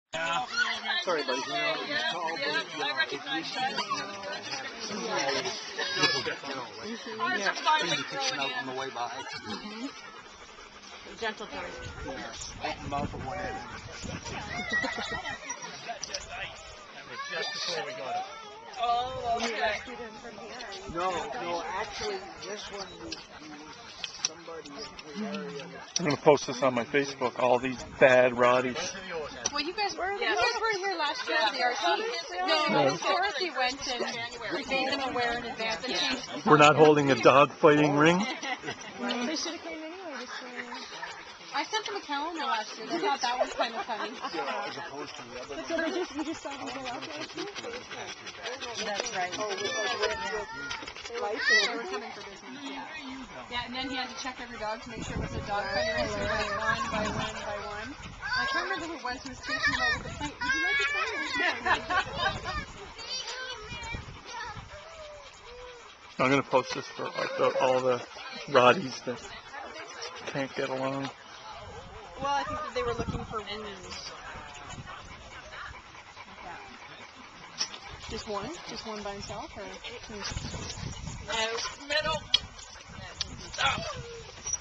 Sorry, buddy. You know, it's called, if you see indication out on the way by. Gentle time. Yes. Open them up at one end. Just before we got it. Oh, okay. No, actually, this one we somebody in the area. I'm going to post this on my Facebook, all these bad Roddies. Well, you guys were here last year at the RT. No, Dorothy went and made them aware in advance. And changed. We're not holding a dog fighting ring. They should have came anyway. I sent them a calendar last year. They thought that was kind of funny. As opposed to the other So you just saw them go out last year? That's right. They were coming for business, yeah. Yeah, and then he had to check every dog to make sure it was a dog fighter. So one by one. I can't remember who it was who was chasing him out with the plate. Would you like a plate? I'm going to post this for all the Roddies that can't get along. Well, I think that they were looking for wins. Just one? Just one by himself? Or two? Middle. Stop.